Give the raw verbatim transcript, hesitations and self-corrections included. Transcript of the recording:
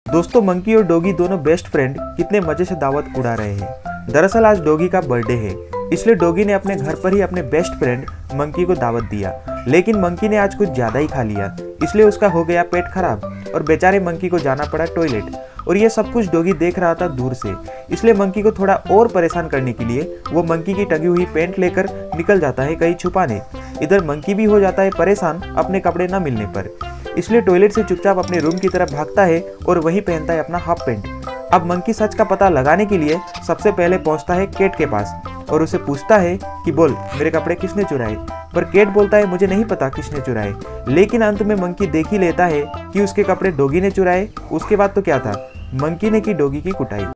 दोस्तों, मंकी और डॉगी दोनों बेस्ट फ्रेंड कितने मजे से दावत उड़ा रहे हैं। दरअसल आज डॉगी का बर्थडे है, इसलिए डॉगी ने अपने घर पर ही अपने बेस्ट फ्रेंड मंकी को दावत दिया। लेकिन मंकी ने आज कुछ ज्यादा ही खा लिया, इसलिए उसका हो गया पेट खराब और बेचारे मंकी को जाना पड़ा टॉयलेट। और ये सब कुछ डॉगी देख रहा था दूर से, इसलिए मंकी को थोड़ा और परेशान करने के लिए वो मंकी की टंगी हुई पैंट लेकर निकल जाता है कहीं छुपाने। इधर मंकी भी हो जाता है परेशान अपने कपड़े न मिलने पर, इसलिए टॉयलेट से चुपचाप अपने रूम की तरफ भागता है और वही पहनता है अपना हाफ पैंट। अब मंकी सच का पता लगाने के लिए सबसे पहले पहुंचता है केट के पास और उसे पूछता है कि बोल, मेरे कपड़े किसने चुराए। पर केट बोलता है मुझे नहीं पता किसने चुराए। लेकिन अंत में मंकी देख ही लेता है कि उसके कपड़े डॉगी ने चुराए। उसके बाद तो क्या था, मंकी ने की डॉगी की कुटाई।